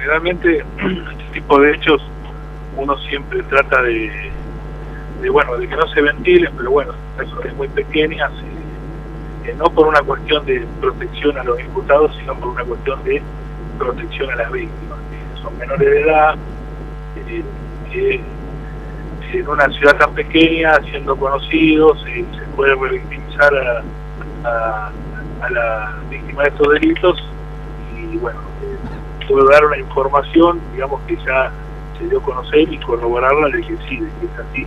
generalmente este tipo de hechos uno siempre trata de que no se ventilen, pero bueno, personas muy pequeñas, no por una cuestión de protección a los imputados, sino por una cuestión de protección a las víctimas, que son menores de edad, que en una ciudad tan pequeña, siendo conocidos, se puede revictimizar a la víctima de estos delitos, y bueno, puedo dar una información, digamos, que ya se dio a conocer y corroborarla de que sí, de que es así.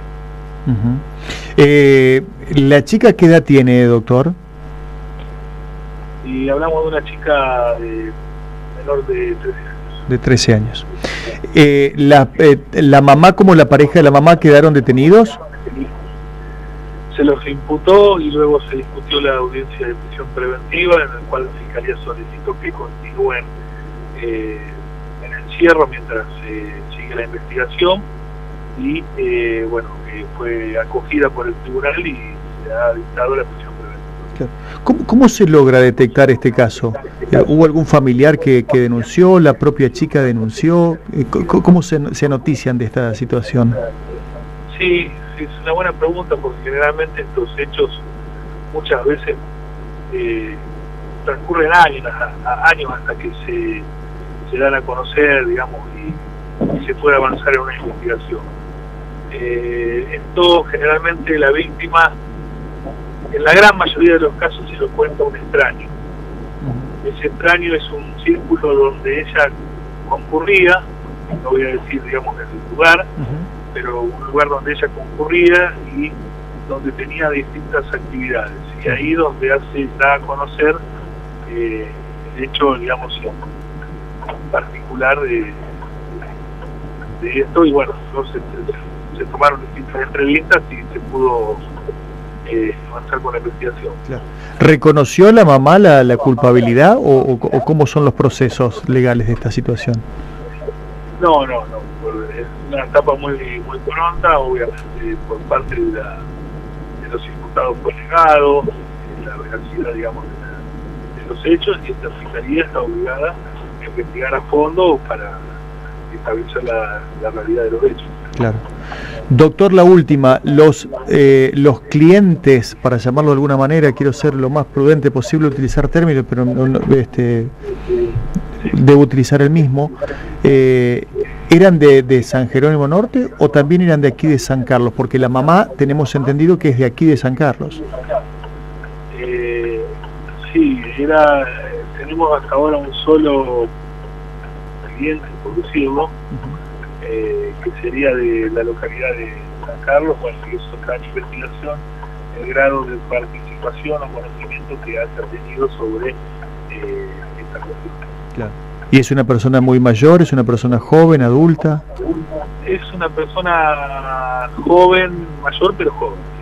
¿La chica qué edad tiene, doctor? Y hablamos de una chica menor de 13 años. De 13 años. ¿La mamá como la pareja de la mamá quedaron detenidos? Se los imputó y luego se discutió la audiencia de prisión preventiva, en la cual la Fiscalía solicitó que continúen en encierro mientras sigue la investigación, y fue acogida por el tribunal y se ha dictado la prisión preventiva. ¿Cómo se logra detectar este caso? ¿Hubo algún familiar que denunció? ¿La propia chica denunció? ¿Cómo se notician de esta situación? Sí, es una buena pregunta, porque generalmente estos hechos muchas veces transcurren años hasta que se dan a conocer, digamos, y se puede avanzar en una investigación. Esto generalmente la víctima, en la gran mayoría de los casos, se lo cuenta un extraño. Ese extraño es un círculo donde ella concurría, no voy a decir, digamos, el lugar, pero un lugar donde ella concurría y donde tenía distintas actividades, y ahí donde da a conocer el hecho, digamos, particular de esto, y bueno, se tomaron distintas entrevistas y se pudo avanzar con la investigación. Claro. ¿Reconoció la mamá la culpabilidad o cómo son los procesos legales de esta situación? No, es una etapa muy pronta, obviamente, por parte de los imputados por legado, la veracidad, digamos, de los hechos, y esta Fiscalía está obligada a investigar a fondo para establecer la realidad de los hechos. Claro. Doctor, la última, los clientes, para llamarlo de alguna manera, quiero ser lo más prudente posible utilizar términos, pero debo utilizar el mismo, ¿eran de San Jerónimo Norte o también eran de aquí de San Carlos? Porque la mamá tenemos entendido que es de aquí de San Carlos. Sí, tenemos hasta ahora un solo cliente, por decirlo, que sería de la localidad de San Carlos. Bueno, que es otra investigación, el grado de participación o conocimiento que haya tenido sobre esta cuestión. Claro. ¿Y es una persona muy mayor, es una persona joven, adulta? Es una persona joven, mayor pero joven.